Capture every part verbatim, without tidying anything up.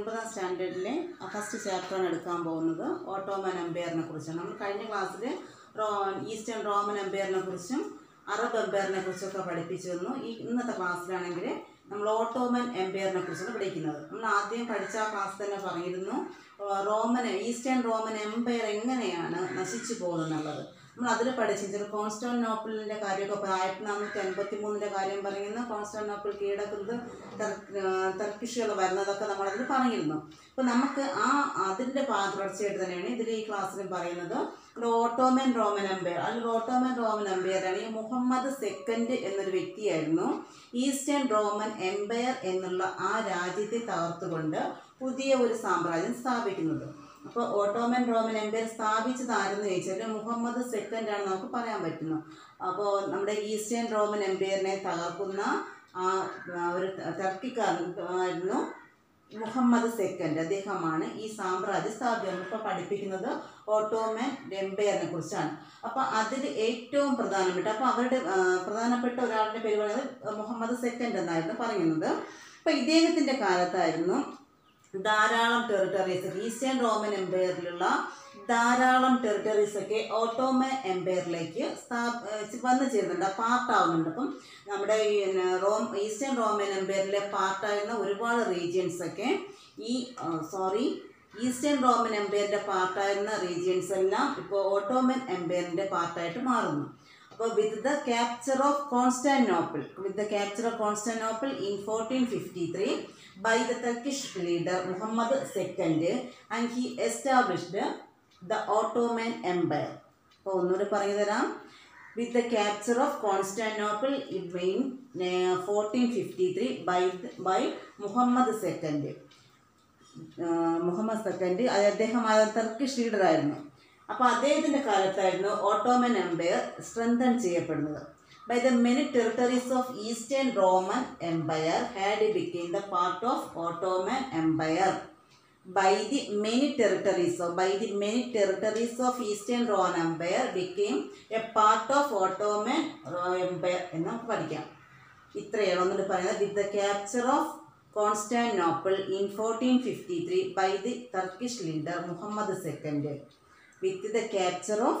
ഒൻപതാം സ്റ്റാൻഡേർഡിലെ ഫസ്റ്റ് ചാപ്റ്ററാണ് എടുക്കാൻ പോകുന്നത്. ഓട്ടോമൻ എംപയറിനെ കുറിച്ചാണ്. നമ്മൾ കഴിഞ്ഞ ക്ലാസ്സിൽ റോ ഈസ്റ്റേൺ റോമൻ എംപയറിനെ കുറിച്ചും അറബ് എംപയറിനെ കുറിച്ചൊക്കെ പഠിപ്പിച്ചു തന്നു. ഈ ഇന്നത്തെ ക്ലാസ്സിലാണെങ്കിൽ നമ്മൾ ഓട്ടോമൻ എംപയറിനെ കുറിച്ചാണ് പഠിക്കുന്നത്. നമ്മൾ ആദ്യം പഠിച്ച ആ ക്ലാസ് തന്നെ പറഞ്ഞിരുന്നു റോമൻ ഈസ്റ്റേൺ റോമൻ എംപയർ എങ്ങനെയാണ് നശിച്ചു പോകുന്നത്. നമ്മൾ അതിൽ പഠിച്ചിട്ട് കോൺസ്റ്റാന്റിനോപ്പിളിൻ്റെ കാര്യമൊക്കെ ആയിരത്തി നാനൂറ്റി അൻപത്തി മൂന്നിൻ്റെ കാര്യം പറയുന്ന കോൺസ്റ്റാന്റിനോപ്പിൾ കീഴടക്കുന്നത് ടർക്കിഷുകൾ വരുന്നതൊക്കെ നമ്മളതിൽ പറഞ്ഞിരുന്നു. അപ്പോൾ നമുക്ക് ആ അതിൻ്റെ തുടർച്ചയായിട്ട് തന്നെയാണ് ഇതിൽ ഈ ക്ലാസ്സിലും പറയുന്നത്. ഓട്ടോമൻ റോമൻ എംപയർ അല്ലെങ്കിൽ ഓട്ടോമൻ റോമൻ എംപയറാണ് ഈ മുഹമ്മദ് സെക്കൻഡ് എന്നൊരു വ്യക്തിയായിരുന്നു ഈസ്റ്റേൺ റോമൻ എംപയർ എന്നുള്ള ആ രാജ്യത്തെ തകർത്തുകൊണ്ട് പുതിയ ഒരു സാമ്രാജ്യം സ്ഥാപിക്കുന്നത്. അപ്പോൾ ഓട്ടോമൻ റോമൻ എംപയർ സ്ഥാപിച്ചത് ആരെന്ന് ചോദിച്ചാൽ മുഹമ്മദ് സെക്കൻഡ് ആണ് നമുക്ക് പറയാൻ പറ്റുന്നു. അപ്പോൾ നമ്മുടെ ഈസ്റ്റേൺ റോമൻ എംപയറിനെ തകർക്കുന്ന ആ ഒരു ടർക്കിക്കാരനായിരുന്നു മുഹമ്മദ് സെക്കൻഡ്. അദ്ദേഹമാണ് ഈ സാമ്രാജ്യം സ്ഥാപിക്കുന്നത്. ഇപ്പോൾ പഠിപ്പിക്കുന്നത് ഓട്ടോമൻ എംപയറിനെ കുറിച്ചാണ്. അപ്പോൾ അതിൽ ഏറ്റവും പ്രധാനപ്പെട്ട അപ്പോൾ അവരുടെ പ്രധാനപ്പെട്ട ഒരാളുടെ പേര് പറയുന്നത് മുഹമ്മദ് സെക്കൻഡ് എന്നായിരുന്നു പറയുന്നത്. അപ്പോൾ ഇദ്ദേഹത്തിൻ്റെ കാലത്തായിരുന്നു ധാരാളം ടെറിട്ടറീസ് ഈസ്റ്റേൺ റോമൻ എംപയറിലുള്ള ധാരാളം ടെറിട്ടറീസൊക്കെ ഓട്ടോമൻ എംപയറിലേക്ക് സ്ഥാ വന്നു ചേരുന്നുണ്ട്, പാർട്ടാവുന്നുണ്ട്. അപ്പം നമ്മുടെ ഈ റോം ഈസ്റ്റേൺ റോമൻ എംപയറിലെ പാർട്ടായിരുന്ന ഒരുപാട് റീജിയൻസൊക്കെ ഈ സോറി ഈസ്റ്റേൺ റോമൻ എംപയറിൻ്റെ പാർട്ടായിരുന്ന റീജിയൻസ് എല്ലാം ഇപ്പോൾ ഓട്ടോമൻ എംപയറിൻ്റെ പാർട്ടായിട്ട് മാറുന്നു. അപ്പോൾ with the capture of Constantinople with the capture of Constantinople in fourteen fifty three by the Turkish leader Muhammad second and he established the Ottoman Empire. അപ്പോൾ ഒന്നുകൂടി പറഞ്ഞു തരാം. With the capture of Constantinople in fourteen fifty-three by by Muhammad second. Muhammad second അദ്ദേഹം Turkish leader ആയിരുന്നു. അപ്പോൾ അദ്ദേഹത്തിൻ്റെ കാലത്തായിരുന്നു Ottoman Empire strengthen ചെയ്യപ്പെടുന്നത്. By the many territories of Eastern Roman Empire had become the part of Ottoman Empire. By the many territories of by the many territories of Eastern Roman Empire became a part of Ottoman Empire എന്ന് നമുക്ക് പഠിക്കാം. ഇത്രയാണ് ഒന്നുകൂടി പറയുന്നത്. With the capture of Constantinople in fourteen fifty-three by the Turkish leader Muhammad second. With the capture of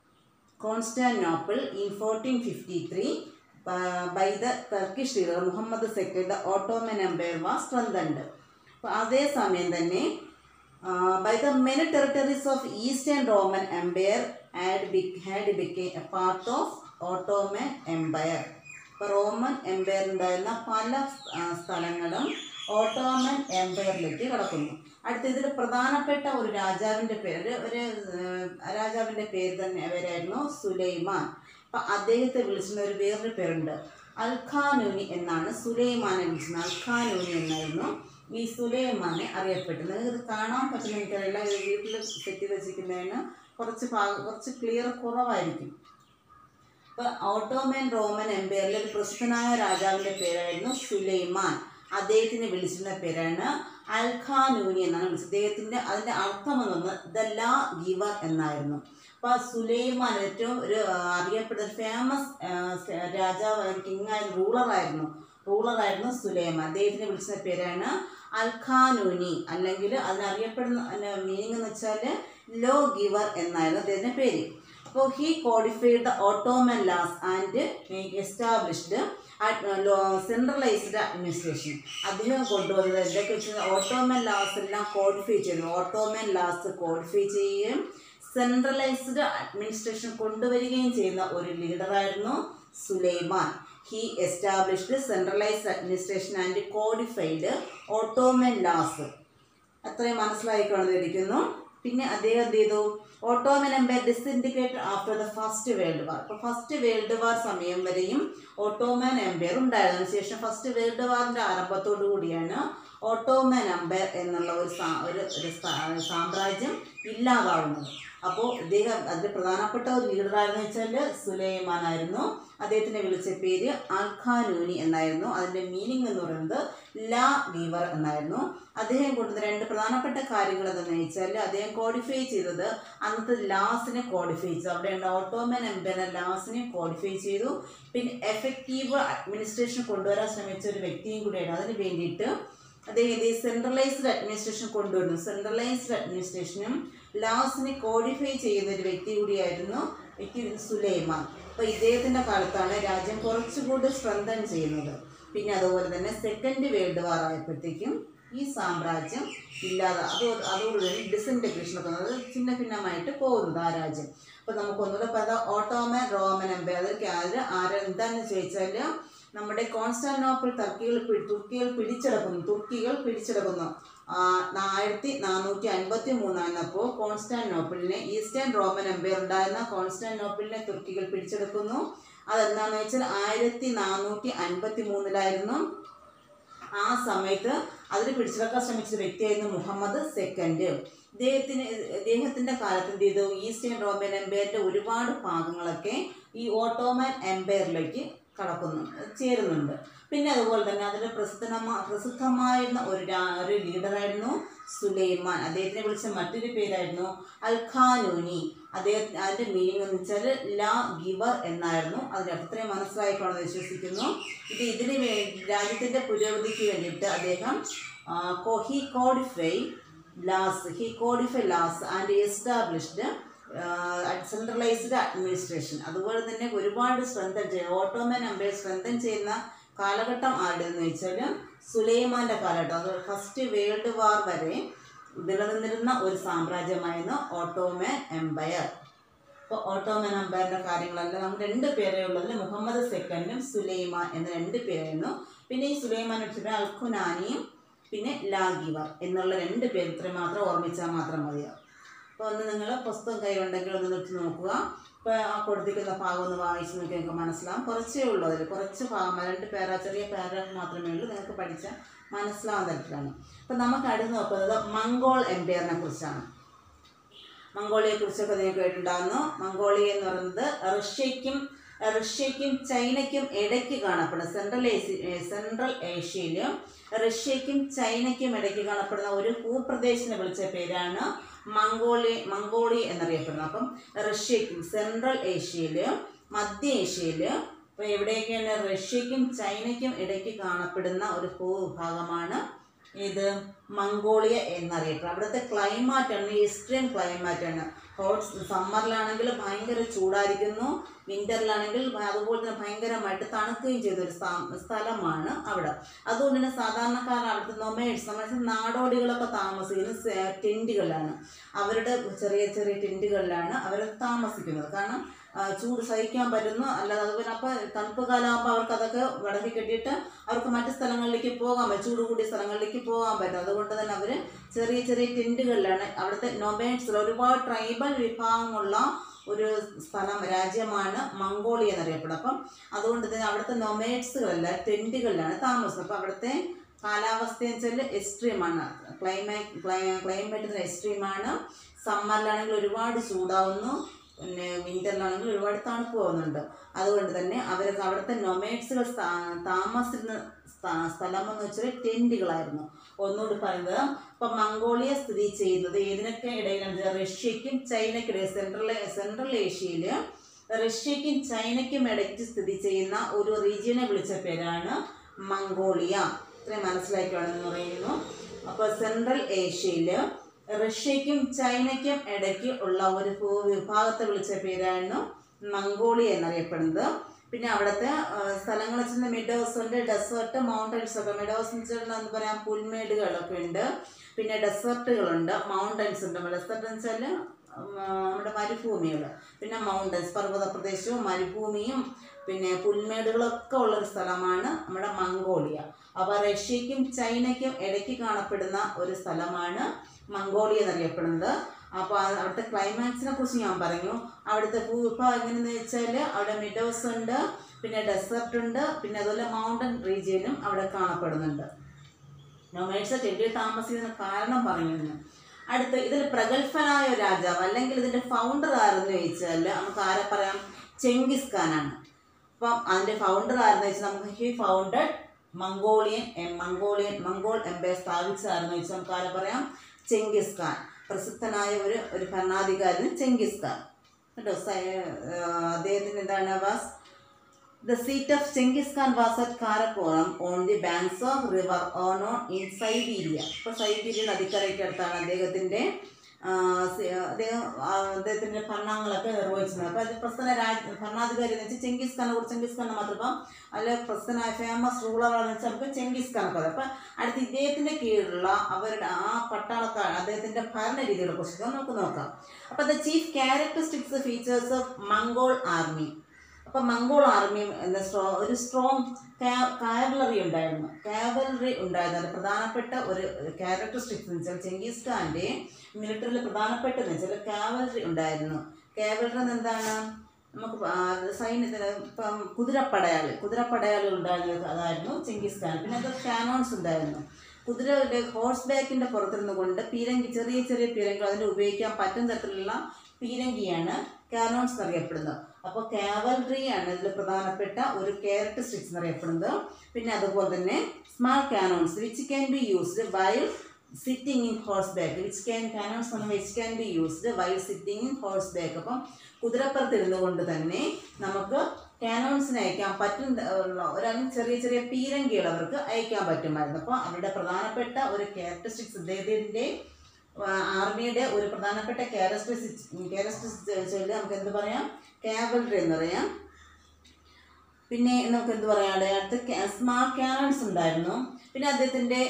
Constantinople in fourteen fifty-three uh, by the Turkish leader Muhammad second, the Ottoman Empire was strengthened. അപ്പോൾ അതേ സമയം തന്നെ by the many territories of Eastern Roman Empire had had became a part of Ottoman Empire. ഇപ്പോൾ Roman Empire ഉണ്ടായിരുന്ന പല സ്ഥലങ്ങളും Ottoman എംപയറിലേക്ക് കടക്കുന്നു. അടുത്ത ഇതിൽ പ്രധാനപ്പെട്ട ഒരു രാജാവിൻ്റെ പേര് ഒരു രാജാവിൻ്റെ പേര് തന്നെ പേരായിരുന്നു സുലൈമാൻ. അപ്പം അദ്ദേഹത്തെ വിളിച്ചിരുന്ന ഒരു വേറൊരു പേരുണ്ട് അൽഖാനൂനി എന്നാണ്. സുലൈമാനെ വിളിച്ചിരുന്നത് അൽഖാനൂനി എന്നായിരുന്നു ഈ സുലൈമാനെ അറിയപ്പെടുന്നത്. ഇത് കാണാൻ പറ്റുന്ന എനിക്കറിയില്ല, വീട്ടിൽ സെറ്റ് വെച്ചിരിക്കുന്നതിന് കുറച്ച് കുറച്ച് ക്ലിയർ കുറവായിരിക്കും. അപ്പോൾ ഓട്ടോമൻ റോമൻ എംപയറിലെ ഒരു പ്രസിദ്ധനായ രാജാവിൻ്റെ പേരായിരുന്നു സുലൈമാൻ. അദ്ദേഹത്തിനെ വിളിച്ചിരുന്ന പേരാണ് അൽഖാനൂനി എന്നാണ് വിളിച്ചത്. അദ്ദേഹത്തിൻ്റെ അതിൻ്റെ അർത്ഥം എന്ന് പറഞ്ഞാൽ ദ ലാ ഗിവർ എന്നായിരുന്നു. അപ്പോൾ സുലൈമാൻ ഏറ്റവും ഒരു അറിയപ്പെടുന്ന ഫേമസ് രാജാവ് കിങ്ങായ റൂളറായിരുന്നു റൂളറായിരുന്നു സുലൈമാൻ. അദ്ദേഹത്തിനെ വിളിച്ച പേരാണ് അൽഖാനൂനി, അല്ലെങ്കിൽ അതിനറിയപ്പെടുന്ന മീനിങ് എന്ന് വെച്ചാൽ ലോ ഗിവർ എന്നായിരുന്നു അദ്ദേഹത്തിൻ്റെ പേര്. അപ്പോൾ he codified the Ottoman laws and established centralised administration. അദ്ദേഹം കൊണ്ടുവന്നത് എന്തൊക്കെ വെച്ചാൽ ഓട്ടോമൻ ലാസ് എല്ലാം കോഡിഫൈ ചെയ്തു. ഓട്ടോമൻ ലാസ് കോഡിഫൈ ചെയ്യുകയും സെൻട്രലൈസ്ഡ് അഡ്മിനിസ്ട്രേഷൻ കൊണ്ടുവരികയും ചെയ്യുന്ന ഒരു ലീഡറായിരുന്നു Suleiman. He established centralised administration and codified Ottoman laws. അത്രയും മനസ്സിലായിക്കൊണ്ടിരിക്കുന്നു. പിന്നെ അദ്ദേഹം എന്ത് ചെയ്തു? Ottoman Empire disintegrated after the first world war. അപ്പോൾ ഫസ്റ്റ് വേൾഡ് വാർ സമയം വരെയും ഓട്ടോമൻ എംപയർ ഉണ്ടായിരുന്നു. ശേഷം ഫസ്റ്റ് വേൾഡ് വാറിൻ്റെ ആരംഭത്തോടു കൂടിയാണ് ഓട്ടോമൻ എംപയർ എന്നുള്ള ഒരു ഒരു സാമ്രാജ്യം ഇല്ലാതാവുന്നത്. അപ്പോൾ ഇദ്ദേഹം അതിൽ പ്രധാനപ്പെട്ട ഒരു ലീഡറായിരുന്നു വെച്ചാൽ സുലൈമാൻ ആയിരുന്നു. അദ്ദേഹത്തിനെ വിളിച്ച പേര് അൽഖാനൂനി എന്നായിരുന്നു. അതിൻ്റെ മീനിങ് എന്ന് പറയുന്നത് ലാ ഗീവർ എന്നായിരുന്നു. അദ്ദേഹം കൊണ്ടുവന്ന രണ്ട് പ്രധാനപ്പെട്ട കാര്യങ്ങൾ എന്താണെന്ന് വെച്ചാൽ അദ്ദേഹം കോഡിഫൈ ചെയ്തത് അന്നത്തെ ലാസിനെ കോഡിഫൈ ചെയ്തു. അവിടെയുള്ള ഓട്ടോമൻ എംപയറിന്റെ ലാസിനെ കോഡിഫൈ ചെയ്തു. പിന്നെ എഫക്റ്റീവ് അഡ്മിനിസ്ട്രേഷൻ കൊണ്ടുവരാൻ ശ്രമിച്ച ഒരു വ്യക്തിയും കൂടിയാണ്. അതിന് വേണ്ടിയിട്ട് അദ്ദേഹം ഈ സെൻട്രലൈസ്ഡ് അഡ്മിനിസ്ട്രേഷൻ കൊണ്ടുവരുന്നു. സെൻട്രലൈസ്ഡ് അഡ്മിനിസ്ട്രേഷനും ലാസിനെ കോഡിഫൈ ചെയ്യുന്ന ഒരു വ്യക്തി കൂടിയായിരുന്നു വ്യക്തി സുലൈമാൻ. അപ്പോൾ ഇദ്ദേഹത്തിൻ്റെ കാലത്താണ് രാജ്യം കുറച്ചുകൂടി സ്ട്രെങ്തൻ ചെയ്യുന്നത്. പിന്നെ അതുപോലെ തന്നെ സെക്കൻഡ് വേൾഡ് വാർ ആയപ്പോഴത്തേക്കും ഈ സാമ്രാജ്യം ഇല്ലാതെ അത് അതോടുകൂടി ഡിസിൻറ്റഗ്രേഷൻ ഒക്കെ അത് ചിന്ന ഭിന്നമായിട്ട് പോകുന്നത് ആ രാജ്യം. അപ്പോൾ നമുക്കൊന്നുകൂടെ പറയാം, ഓട്ടോമൻ റോമൻ എംപയർ അതൊക്കെ ആര് ആര് എന്താണെന്ന് ചോദിച്ചാൽ നമ്മുടെ കോൺസ്റ്റാന്റിനോപ്പിൾ ടർക്കികൾ തുർക്കികൾ പിടിച്ചെടുക്കുന്നു തുർക്കികൾ പിടിച്ചെടുക്കുന്നു ആയിരത്തി നാനൂറ്റി അൻപത്തി മൂന്നായിരുന്നപ്പോൾ കോൺസ്റ്റാന്റിനോപ്പിളിനെ ഈസ്റ്റേൺ റോമൻ എംപയർ ഉണ്ടായിരുന്ന കോൺസ്റ്റാന്റിനോപ്പിളിനെ തുർക്കികൾ പിടിച്ചെടുക്കുന്നു. അതെന്താണെന്ന് വെച്ചാൽ ആയിരത്തി നാനൂറ്റി അൻപത്തി മൂന്നിലായിരുന്നു. ആ സമയത്ത് അതിന് പിടിച്ചെടുക്കാൻ ശ്രമിച്ച വ്യക്തിയായിരുന്നു മുഹമ്മദ് സെക്കൻഡ്. ഇദ്ദേഹത്തിന് ഇദ്ദേഹത്തിൻ്റെ കാലത്ത് എന്ത് ചെയ്തു, ഈസ്റ്റേൺ റോമൻ എംപയറിൻ്റെ ഒരുപാട് ഭാഗങ്ങളൊക്കെ ഈ ഓട്ടോമൻ എംപയറിലേക്ക് കടക്കുന്നു ചേരുന്നുണ്ട്. പിന്നെ അതുപോലെ തന്നെ അതിൽ പ്രസിദ്ധമാ പ്രസിദ്ധമായിരുന്ന ഒരു ഒരു ലീഡറായിരുന്നു സുലൈമാൻ. അദ്ദേഹത്തിനെ വിളിച്ച മറ്റൊരു പേരായിരുന്നു അൽ ഖാനൂനി. അദ്ദേഹം അതിൻ്റെ മീനിങ് എന്ന് വെച്ചാൽ ലാ ഗിവർ എന്നായിരുന്നു. അതിൻ്റെ അത്രയും മനസ്സിലായിക്കോണെന്ന് വിശ്വസിക്കുന്നു. ഇത് ഇതിന് വേണ്ടി രാജ്യത്തിൻ്റെ പുരോഗതിക്ക് വേണ്ടിയിട്ട് അദ്ദേഹം he codify laws he codify laws and established centralised administration. അതുപോലെ തന്നെ ഒരുപാട് സ്ട്രെങ്തൻ ചെയ്യുക ഓട്ടോമൻ എംപയർ സ്ട്രെങ്തൻ ചെയ്യുന്ന കാലഘട്ടം ആരുടെയെന്ന് വെച്ചാൽ സുലൈമാൻ്റെ കാലഘട്ടം. അത് ഫസ്റ്റ് വേൾഡ് വാർ വരെ നിലനിന്നിരുന്ന ഒരു സാമ്രാജ്യമായിരുന്നു ഓട്ടോമൻ എംപയർ. അപ്പോൾ ഓട്ടോമൻ എംപയറിൻ്റെ കാര്യങ്ങളല്ല നമുക്ക് രണ്ട് പേരേ ഉള്ളതിൽ മുഹമ്മദ് സെക്കൻഡും സുലൈമാൻ എന്ന രണ്ട് പേരായിരുന്നു. പിന്നെ ഈ സുലൈമാൻ വെച്ചിട്ട് അൽഖുനാനിയും പിന്നെ ലാഗിവർ എന്നുള്ള രണ്ട് പേര് ഇത്രയും മാത്രം ഓർമ്മിച്ചാൽ മാത്രം മതിയാവും. അപ്പോൾ ഒന്ന് നിങ്ങൾ പുസ്തകം കയ്യിലുണ്ടെങ്കിൽ ഒന്ന് നിർത്തി നോക്കുക. ഇപ്പോൾ ആ കൊടുത്തിരിക്കുന്ന ഭാഗം ഒന്ന് വായിച്ച് നോക്കി നിങ്ങൾക്ക് മനസ്സിലാവും. കുറച്ചേ ഉള്ളൂ, അതിൽ കുറച്ച് ഭാഗം രണ്ട് പാരാ ചെറിയ പാരാഗ്രാഫ് മാത്രമേ ഉള്ളൂ. നിങ്ങൾക്ക് പഠിച്ചാൽ മനസ്സിലാവുന്ന തരത്തിലാണ്. അപ്പം നമുക്ക് അടുത്ത് നോക്കുന്നത് മംഗോൾ എംപയറിനെ കുറിച്ചാണ്. മംഗോളിയെ കുറിച്ചൊക്കെ നിങ്ങൾക്ക് കേട്ടിട്ടുണ്ടാകുന്നു. മംഗോളിയ എന്ന് പറയുന്നത് റഷ്യയ്ക്കും റഷ്യയ്ക്കും ചൈനയ്ക്കും ഇടയ്ക്ക് കാണപ്പെടുന്ന സെൻട്രൽ ഏഷ്യ സെൻട്രൽ ഏഷ്യയിൽ റഷ്യയ്ക്കും ചൈനയ്ക്കും ഇടയ്ക്ക് കാണപ്പെടുന്ന ഒരു ഭൂപ്രദേശത്തിനെ വിളിച്ച പേരാണ് മംഗോളിയ മംഗോളിയ എന്നറിയപ്പെടുന്നത്. അപ്പം റഷ്യയ്ക്കും സെൻട്രൽ ഏഷ്യയിൽ മധ്യ ഏഷ്യയിൽ ഇപ്പോൾ എവിടെയൊക്കെയാണ് റഷ്യയ്ക്കും ചൈനയ്ക്കും ഇടയ്ക്ക് കാണപ്പെടുന്ന ഒരു ഭൂവിഭാഗമാണ് ഇത് മംഗോളിയ എന്നറിയപ്പെടുന്നത്. അവിടുത്തെ ക്ലൈമാറ്റാണ് എക്സ്ട്രീം ക്ലൈമാറ്റാണ്. ഹോട്ട് സമ്മറിലാണെങ്കിൽ ഭയങ്കര ചൂടായിരിക്കുന്നു, വിൻ്ററിലാണെങ്കിൽ അതുപോലെ തന്നെ ഭയങ്കരമായിട്ട് തണുക്കുകയും ചെയ്തൊരു സ്ഥലമാണ് അവിടെ. അതുകൊണ്ട് തന്നെ സാധാരണക്കാർ അവിടുത്തെ നൊമേഡ്സ് നമ്മൾ നാടോടികളൊക്കെ താമസിക്കുന്നത് ടെൻറ്റുകളിലാണ്. അവരുടെ ചെറിയ ചെറിയ ടെൻറ്റുകളിലാണ് അവർ താമസിക്കുന്നത്. കാരണം ചൂട് സഹിക്കാൻ പറ്റുന്നു. അല്ലാതെ അതുപോലെ അപ്പോൾ തണുപ്പ് കാലമാകുമ്പോൾ അവർക്ക് അതൊക്കെ വിടക്കി കെട്ടിയിട്ട് അവർക്ക് മറ്റ് സ്ഥലങ്ങളിലേക്ക് പോകാൻ പറ്റും, ചൂട് കൂടിയ സ്ഥലങ്ങളിലേക്ക് പോകാൻ പറ്റും. അതുകൊണ്ട് തന്നെ അവർ ചെറിയ ചെറിയ ടെൻറ്റുകളിലാണ്. അവിടുത്തെ നൊമേഡ്സ് ഒരുപാട് ട്രൈബൽ വിഭാഗമുള്ള ഒരു സ്ഥലം രാജ്യമാണ് മംഗോളിയ എന്നറിയപ്പെടുന്നത്. അപ്പം അതുകൊണ്ട് തന്നെ അവിടുത്തെ നൊമേഡ്സുകളല്ല ടെൻറ്റുകളിലാണ് താമസം. അപ്പോൾ അവിടുത്തെ കാലാവസ്ഥ എന്ന് വെച്ചാൽ എക്സ്ട്രീമാണ്. Climate climate എക്സ്ട്രീമാണ്. സമ്മറിലാണെങ്കിൽ ഒരുപാട് ചൂടാവുന്നു, പിന്നെ വിൻ്ററിലാണെങ്കിൽ ഒരുപാട് തണുപ്പ് പോകുന്നുണ്ട്. അതുകൊണ്ട് തന്നെ അവർക്ക് അവിടുത്തെ നൊമേഡ്സുകൾ താമസിക്കുന്ന സ്ഥലമെന്ന് വെച്ചാൽ ടെൻറ്റുകളായിരുന്നു. ഒന്നുകൂടി പറയുന്നത്, ഇപ്പം മംഗോളിയ സ്ഥിതി ചെയ്യുന്നത് ഏതിനൊക്കെ ഇടയിലാണ്? റഷ്യയ്ക്കും ചൈനയ്ക്കിടയിൽ സെൻട്രൽ സെൻട്രൽ ഏഷ്യയിൽ റഷ്യയ്ക്കും ചൈനയ്ക്കും ഇടയ്ക്ക് സ്ഥിതി ചെയ്യുന്ന ഒരു റീജിയനെ വിളിച്ച പേരാണ് മംഗോളിയ. ഇത്രയും മനസ്സിലാക്കുകയാണെന്ന് പറയുന്നു. അപ്പോൾ സെൻട്രൽ ഏഷ്യയിൽ റഷ്യയ്ക്കും ചൈനയ്ക്കും ഇടയ്ക്ക് ഉള്ള ഒരു ഭൂവിഭാഗത്തെ വിളിച്ച പേരായിരുന്നു മംഗോളിയ എന്നറിയപ്പെടുന്നത്. പിന്നെ അവിടുത്തെ സ്ഥലങ്ങൾ വെച്ചാൽ മെഡോസ് ഉണ്ട്, ഡെസേർട്ട്, മൗണ്ടൻസ് ഒക്കെ. മെഡോസ് എന്ന് വെച്ചാൽ എന്താ പറയാം, പുൽമേടുകളൊക്കെ ഉണ്ട്. പിന്നെ ഡെസേർട്ടുകളുണ്ട്, മൗണ്ടൻസ് ഉണ്ട്. ഡെസേർട്ട് എന്ന് വെച്ചാൽ നമ്മുടെ മരുഭൂമികൾ. പിന്നെ മൗണ്ടൻസ് പർവ്വത പ്രദേശവും മരുഭൂമിയും പിന്നെ പുൽമേടുകളൊക്കെ ഉള്ളൊരു സ്ഥലമാണ് നമ്മുടെ മംഗോളിയ. അപ്പോൾ റഷ്യയ്ക്കും ചൈനയ്ക്കും ഇടയ്ക്ക് കാണപ്പെടുന്ന ഒരു സ്ഥലമാണ് മംഗോളിയ എന്നറിയപ്പെടുന്നത്. അപ്പോൾ അവിടുത്തെ ക്ലൈമാക്സിനെ കുറിച്ച് ഞാൻ പറഞ്ഞു. അവിടുത്തെ ഭൂവിഭാഗം എങ്ങനെയെന്ന് വെച്ചാൽ അവിടെ മിഡോസ് ഉണ്ട്, പിന്നെ ഡെസേർട്ട് ഉണ്ട്, പിന്നെ അതുപോലെ മൗണ്ടൻ റീജിയനും അവിടെ കാണപ്പെടുന്നുണ്ട്. നൊമേഡ്സ് ടെൻറ്റിൽ താമസിക്കുന്ന കാരണം പറഞ്ഞിരുന്നു. അടുത്ത് ഇതിൽ പ്രഗത്ഭനായ ഒരു രാജാവ് അല്ലെങ്കിൽ ഇതിൻ്റെ ഫൗണ്ടർ ആരെന്ന് ചോദിച്ചാൽ നമുക്ക് ആരെ പറയാം? ചെങ്കിസ് ഖാനാണ്. അപ്പം അതിൻ്റെ ഫൗണ്ടർ ആരെന്ന് വെച്ചാൽ നമുക്ക് he founded Mongolian Mongolian Mongol Empire സ്ഥാപിച്ചതാരെന്ന് വെച്ചാൽ നമുക്ക് ആരെ പറയാം? Genghis Khan. പ്രസിദ്ധനായ ഒരു ഒരു ഭരണാധികാരി ചെങ്കിസ് ഖാൻ കേട്ടോ. അദ്ദേഹത്തിന് എന്താണ് was The seat of Genghis Khan was at Karakoram on the banks of river Ono in Siberia. ഇപ്പോൾ സൈബീരിയ നദിക്കരയ്ക്ക് അടുത്താണ് അദ്ദേഹത്തിൻ്റെ അദ്ദേഹം അദ്ദേഹത്തിൻ്റെ ഭരണങ്ങളൊക്കെ നിർവഹിച്ചത്. അപ്പോൾ അത് പ്രധാന രാജ ഭരണാധികാരി എന്ന് വെച്ചാൽ ചെങ്കിസ് ഖാനെ കുറിച്ച് ചെങ്കിസ് ഖാൻ മാത്രം ഇപ്പം അതിൽ പ്രധാനമായ ഫേമസ് റൂളറാണെന്ന് വെച്ചാൽ നമുക്ക് ചെങ്കിസ് ഖാനൊക്കെ അത്. അപ്പം അടുത്ത് ഇദ്ദേഹത്തിൻ്റെ കീഴിലുള്ള അവരുടെ ആ പട്ടാളക്കാർ അദ്ദേഹത്തിൻ്റെ ഭരണ രീതികളെ കുറിച്ച് നമുക്ക് നോക്കാം. അപ്പോൾ the chief characteristics features of Mongol army. അപ്പം മംഗോൾ ആർമി എന്താ സ്ട്രോ ഒരു സ്ട്രോങ് കാവലറി ഉണ്ടായിരുന്നു കാവലറി ഉണ്ടായിരുന്നു അത് പ്രധാനപ്പെട്ട ഒരു ക്യാരക്ടറിസ്റ്റിക്സ് എന്ന് വെച്ചാൽ ചെങ്കിസ് ഖാൻ്റെ മിലിറ്ററിയിൽ പ്രധാനപ്പെട്ടതെന്ന് വെച്ചാൽ കാവലറി ഉണ്ടായിരുന്നു. കാവലറി എന്താണ് നമുക്ക് സൈന്യത്തിന് ഇപ്പം കുതിരപ്പടയാൾ കുതിരപ്പടയാൾ ഉണ്ടായിരുന്നത് അതായിരുന്നു ചെങ്കിസ് ഖാൻ. പിന്നെ അത് കാനോൺസ് ഉണ്ടായിരുന്നു. കുതിരയുടെ ഹോഴ്സ് ബാക്കിൻ്റെ പുറത്തിരുന്നു കൊണ്ട് പീരങ്കി ചെറിയ ചെറിയ പീരങ്കികൾ അതിന് ഉപയോഗിക്കാൻ പറ്റുന്ന തരത്തിലുള്ള പീരങ്കിയാണ് കാനോൺസ് എന്നറിയപ്പെടുന്നത്. അപ്പോൾ കാവലറിയാണ് ഇതിൽ പ്രധാനപ്പെട്ട ഒരു ക്യാരക്ടറിസ്റ്റിക്സ് എന്നറിയപ്പെടുന്നത്. പിന്നെ അതുപോലെ തന്നെ small cannons which can be used while sitting in horseback which can cannons എന്ന് which can be used while sitting in horseback. അപ്പം കുതിരപ്പുറത്തിരുന്നു കൊണ്ട് തന്നെ നമുക്ക് കാനോൺസിന് അയക്കാൻ പറ്റും ഒരാൾ ചെറിയ ചെറിയ പീരങ്കികൾ അവർക്ക് അയക്കാൻ പറ്റുമായിരുന്നു. അപ്പോൾ അവരുടെ പ്രധാനപ്പെട്ട ഒരു ക്യാരക്ടറിസ്റ്റിക്സ് അദ്ദേഹത്തിൻ്റെ ആർമിയുടെ ഒരു പ്രധാനപ്പെട്ട ക്യാരക്ടറിസ്റ്റിക്സ് ക്യാരക്ടറിസ്റ്റിക്സ് നമുക്ക് എന്ത് പറയാം കാവലറി എന്ന് പറയാം. പിന്നെ നമുക്ക് എന്ത് പറയാം അടുത്ത് സ്മാൾ കാനോൺസ് ഉണ്ടായിരുന്നു. പിന്നെ അദ്ദേഹത്തിൻ്റെ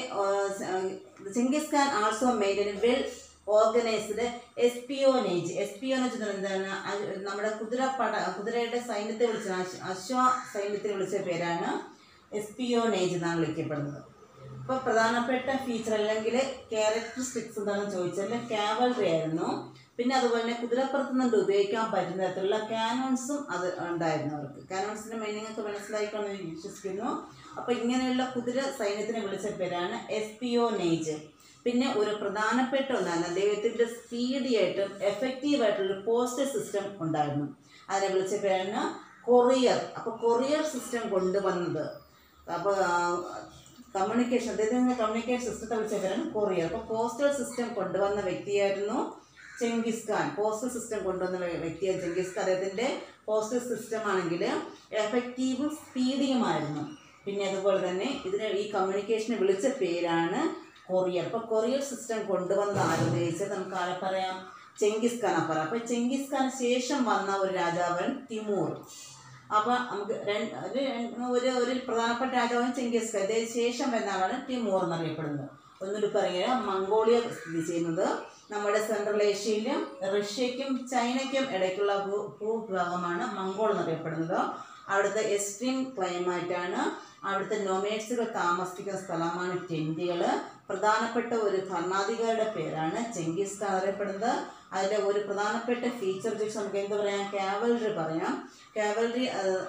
Genghis Khan also made well organised espionage espionage എന്ന് പറയുന്നത് എന്താണ് നമ്മുടെ കുതിരപ്പട കുതിരയുടെ സൈന്യത്തെ വിളിച്ച അശ്വ സൈന്യത്തെ വിളിച്ച പേരാണ് എസ്പിയോനേജ് എന്നാണ് വിളിക്കപ്പെടുന്നത്. ഇപ്പോൾ പ്രധാനപ്പെട്ട ഫീച്ചർ അല്ലെങ്കിൽ ക്യാരക്ടറിസ്റ്റിക്സ് എന്താണെന്ന് ചോദിച്ചാൽ കാവലറി ആയിരുന്നു. പിന്നെ അതുപോലെ തന്നെ കുതിരപ്പുറത്ത് നിന്ന് ഉപയോഗിക്കാൻ പറ്റുന്ന തരത്തിലുള്ള കാനോൺസും അത് ഉണ്ടായിരുന്നു അവർക്ക്. കാനോൺസിൻ്റെ മീനിങ് ഒക്കെ മനസ്സിലായിക്കൊണ്ടെന്ന് വിശ്വസിക്കുന്നു. അപ്പോൾ ഇങ്ങനെയുള്ള കുതിര സൈന്യത്തിനെ വിളിച്ച പേരാണ് എസ്പിയോനേജ്. പിന്നെ ഒരു പ്രധാനപ്പെട്ട ഒന്നാണ് അദ്ദേഹത്തിൻ്റെ സ്പീഡിയായിട്ടും എഫക്റ്റീവായിട്ടുള്ളൊരു പോസ്റ്റൽ സിസ്റ്റം ഉണ്ടായിരുന്നു. അതിനെ വിളിച്ച പേരാണ് കൊറിയർ. അപ്പോൾ കൊറിയർ സിസ്റ്റം കൊണ്ടുവന്നത് അപ്പോൾ കമ്മ്യൂണിക്കേഷൻ അദ്ദേഹത്തിൻ്റെ കമ്മ്യൂണിക്കേഷൻ സിസ്റ്റത്തെ വിളിച്ച പേരാണ് കൊറിയർ. അപ്പോൾ പോസ്റ്റൽ സിസ്റ്റം കൊണ്ടുവന്ന വ്യക്തിയായിരുന്നു ചെങ്കിസ് ഖാൻ. പോസ്റ്റൽ സിസ്റ്റം കൊണ്ടുവന്ന വ്യക്തിയാണ് ചെങ്കിസ് ഖാൻ. അദ്ദേഹത്തിൻ്റെ പോസ്റ്റൽ സിസ്റ്റം ആണെങ്കിൽ എഫക്റ്റീവും സ്പീഡിയുമായിരുന്നു. പിന്നെ അതുപോലെ തന്നെ ഇതിനെ ഈ കമ്മ്യൂണിക്കേഷനെ വിളിച്ച പേരാണ് കൊറിയർ. അപ്പോൾ കൊറിയർ സിസ്റ്റം കൊണ്ടുവന്ന ആരെന്ന് ചോദിച്ചാൽ നമുക്ക് ആരെ പറയാം ചെങ്കിസ് ഖാനെ പറയാം. അപ്പോൾ ചെങ്കിസ് ഖാൻ ശേഷം വന്ന ഒരു രാജാവൻ തിമൂർ. അപ്പോൾ നമുക്ക് രണ്ട് ഒരു ഒരു പ്രധാനപ്പെട്ട രാജാവൻ ചെങ്കിസ് ഖാൻ. ഇതിന് ശേഷം വരുന്ന ആളാണ് തിമൂർ എന്നറിയപ്പെടുന്നത്. ഒന്നുകൂടി പറയുക മംഗോളിയ സ്ഥിതി ചെയ്യുന്നത് നമ്മുടെ സെൻട്രൽ ഏഷ്യയിലും റഷ്യയ്ക്കും ചൈനയ്ക്കും ഇടയ്ക്കുള്ള ഭൂ ഭൂവിഭാഗമാണ് മംഗോൾ എന്നറിയപ്പെടുന്നത്. അവിടുത്തെ എക്സ്ട്രീം ക്ലൈമാറ്റാണ്. അവിടുത്തെ നൊമേഡ്സുകൾ താമസിക്കുന്ന സ്ഥലമാണ് ടെൻറ്റുകൾ. പ്രധാനപ്പെട്ട ഒരു ഭരണാധികാരിയുടെ പേരാണ് ചെങ്കിസ് ഖാൻ അറിയപ്പെടുന്നത്. അതിൻ്റെ ഒരു പ്രധാനപ്പെട്ട ഫീച്ചർ ചോദിച്ചാൽ നമുക്ക് എന്ത് പറയാം കാവലറി പറയാം. കാവലറി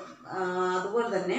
അതുപോലെ തന്നെ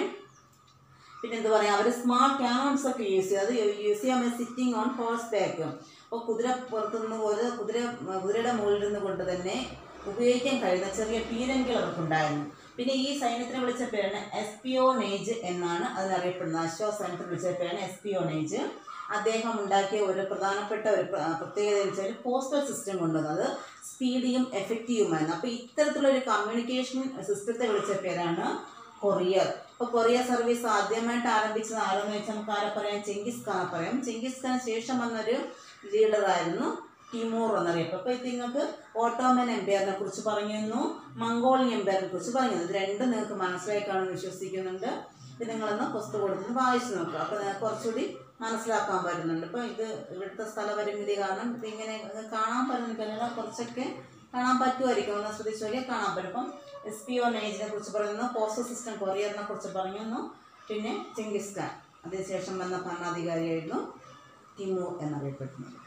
പിന്നെ എന്ത് പറയാം അവർ സ്മാൾ കാനോൺസ് ഒക്കെ യൂസ് ചെയ്യും. അത് യൂസ് ചെയ്യാൻ സിറ്റിംഗ് ഓൺ ഹോഴ്സ് ബാക്ക്. അപ്പോൾ കുതിര പുറത്തുനിന്ന് പോലെ കുതിര കുതിരയുടെ മുകളിൽ നിന്ന് കൊണ്ട് തന്നെ ഉപയോഗിക്കാൻ കഴിയുന്ന ചെറിയ പീരങ്കികൾ അവർക്കുണ്ടായിരുന്നു. പിന്നെ ഈ സൈന്യത്തിനെ വിളിച്ച പേരാണ് എസ്പിയോനേജ് എന്നാണ് അതിനറിയപ്പെടുന്നത്. അശ്വ സൈന്യത്തിന് വിളിച്ച പേരാണ് എസ്പിയോനേജ്. അദ്ദേഹം ഉണ്ടാക്കിയ ഒരു പ്രധാനപ്പെട്ട ഒരു പ്രത്യേകത എന്ന് വെച്ചാൽ പോസ്റ്റൽ സിസ്റ്റം കൊണ്ടുവന്നത് സ്പീഡിയും എഫക്റ്റീവുമായിരുന്നു. അപ്പോൾ ഇത്തരത്തിലുള്ള ഒരു കമ്മ്യൂണിക്കേഷൻ സിസ്റ്റത്തെ വിളിച്ച പേരാണ് കൊറിയർ. അപ്പോൾ കൊറിയർ സർവീസ് ആദ്യമായിട്ട് ആരംഭിച്ചത് ആരെന്ന് വെച്ചാൽ നമുക്ക് ആരെ പറയാം ചെങ്കിസ് ഖാനെ പറയാം. ചെങ്കിസ് ഖാന് ശേഷം വന്നൊരു ലീഡറായിരുന്നു തിമൂർ എന്നറിയപ്പെടും. അപ്പോൾ ഇത് നിങ്ങൾക്ക് ഓട്ടോമൻ എംപയറിനെ കുറിച്ച് പറഞ്ഞിരുന്നു, മംഗോളിയൻ എംപയറിനെ കുറിച്ച് പറഞ്ഞിരുന്നു. ഇത് രണ്ടും നിങ്ങൾക്ക് മനസ്സിലായി കാണുമെന്ന് വിശ്വസിക്കുന്നുണ്ട്. ഇത് നിങ്ങളൊന്ന് പുസ്തകം കൊടുത്ത് വായിച്ചു നോക്കുക. അപ്പോൾ നിങ്ങൾക്ക് കുറച്ചുകൂടി മനസ്സിലാക്കാൻ പറ്റുന്നുണ്ട്. ഇപ്പോൾ ഇത് ഇവിടുത്തെ സ്ഥലപരിമിതി കാരണം ഇതിങ്ങനെ കാണാൻ പറ്റുന്നില്ല, കുറച്ചൊക്കെ കാണാൻ പറ്റുമായിരിക്കും. ഒന്ന് ശ്രദ്ധിച്ചു നോക്കിയാൽ കാണാൻ പറ്റും. അപ്പം എസ്പിയോനേജിനെ കുറിച്ച് പറയുന്നു, പോസ്റ്റൽ സിസ്റ്റം കൊറിയറിനെ കുറിച്ച് പറഞ്ഞിരുന്നു. പിന്നെ ചെങ്കിസ് ഖാൻ അതിനുശേഷം വന്ന ഭരണാധികാരിയായിരുന്നു തിമൂർ എന്നറിയപ്പെടുന്നത്.